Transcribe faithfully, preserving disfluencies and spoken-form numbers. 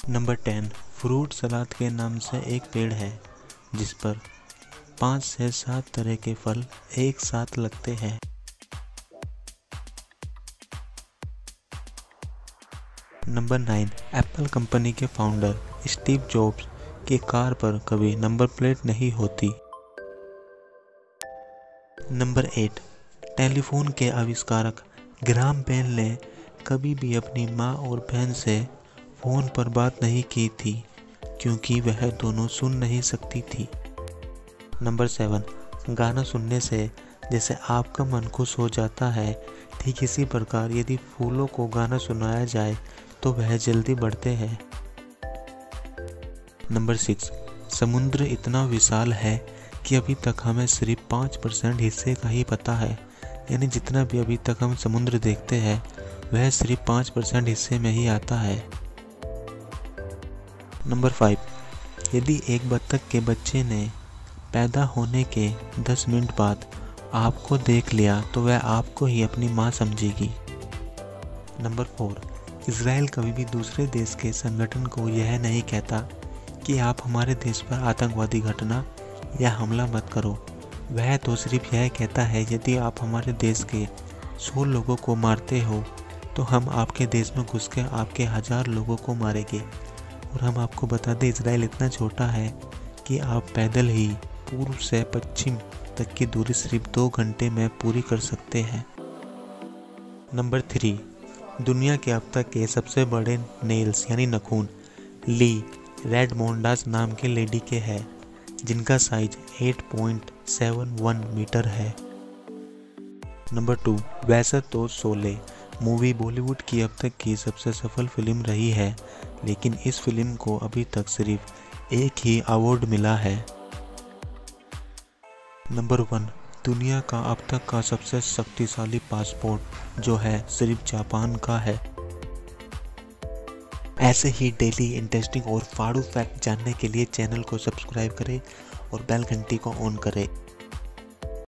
Number ten, fruit salad के नाम से एक पेड़ है जिस पर पाँच से सात तरह के फल एक साथ लगते हैं। नंबर नाइन, एप्पल कंपनी के फाउंडर स्टीव जॉब्स की कार पर कभी नंबर प्लेट नहीं होती। नंबर एट, टेलीफोन के आविष्कारक ग्राहम बेल ने कभी भी अपनी माँ और बहन से फ़ोन पर बात नहीं की थी क्योंकि वह दोनों सुन नहीं सकती थी। नंबर सेवन, गाना सुनने से जैसे आपका मन खुश हो जाता है, ठीक इसी प्रकार यदि फूलों को गाना सुनाया जाए तो वह जल्दी बढ़ते हैं। नंबर सिक्स, समुद्र इतना विशाल है कि अभी तक हमें सिर्फ पाँच परसेंट हिस्से का ही पता है, यानी जितना भी अभी तक हम समुद्र देखते हैं वह सिर्फ पाँच परसेंट हिस्से में ही आता है। नंबर फाइव, यदि एक बत्तख के बच्चे ने पैदा होने के दस मिनट बाद आपको देख लिया तो वह आपको ही अपनी माँ समझेगी। नंबर फोर, इज़राइल कभी भी दूसरे देश के संगठन को यह नहीं कहता कि आप हमारे देश पर आतंकवादी घटना या हमला मत करो। वह तो सिर्फ यह कहता है यदि आप हमारे देश के सौ लोगों को मारते हो तो हम आपके देश में घुस के आपके हजार लोगों को मारेंगे। और हम आपको बता दें, इज़राइल इतना छोटा है कि आप पैदल ही पूर्व से पश्चिम तक की दूरी सिर्फ दो घंटे में पूरी कर सकते हैं। नंबर थ्री, दुनिया के अब तक के सबसे बड़े नेल्स यानी नाखून ली रेडमोंडास नाम के लेडी के हैं जिनका साइज आठ पॉइंट सात एक मीटर है। नंबर टू, वैसे तो शोले मूवी बॉलीवुड की अब तक की सबसे सफल फिल्म रही है, लेकिन इस फिल्म को अभी तक सिर्फ एक ही अवार्ड मिला है। नंबर वन, दुनिया का अब तक का सबसे शक्तिशाली पासपोर्ट जो है सिर्फ जापान का है। ऐसे ही डेली इंटरेस्टिंग और फाड़ू फैक्ट जानने के लिए चैनल को सब्सक्राइब करें और बेल घंटी को ऑन करें।